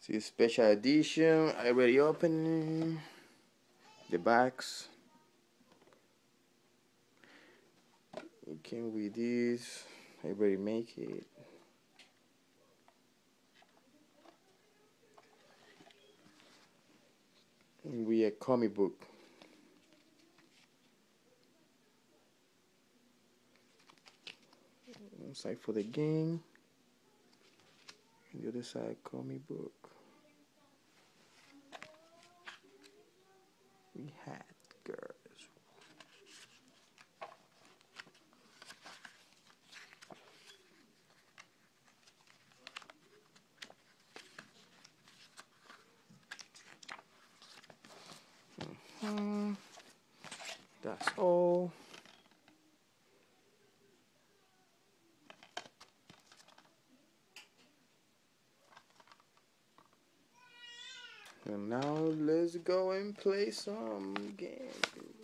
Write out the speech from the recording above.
See, special edition. I already opened the box. It came with this. I already make it. And we a comic book. One side for the game. And the other side comic book. We had girls. That's all. And now let's go and play some games.